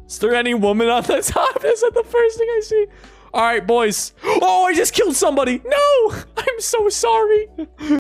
Is there any woman on the top? That's not the first thing I see. All right, boys. Oh, I just killed somebody. No, I'm so sorry.